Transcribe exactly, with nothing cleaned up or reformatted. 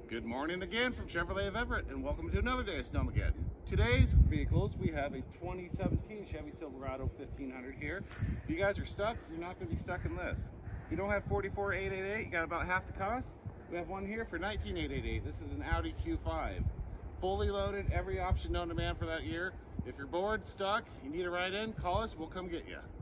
Good morning again from Chevrolet of Everett, and welcome to another day of Snowmageddon. Today's vehicles, we have a twenty seventeen Chevy Silverado fifteen hundred here. If you guys are stuck, you're not going to be stuck in this. If you don't have forty-four eight eighty-eight, you got about half the cost. We have one here for nineteen eight eighty-eight. This is an Audi Q five. Fully loaded, every option known to man for that year. If you're bored, stuck, you need a ride in, call us, we'll come get you.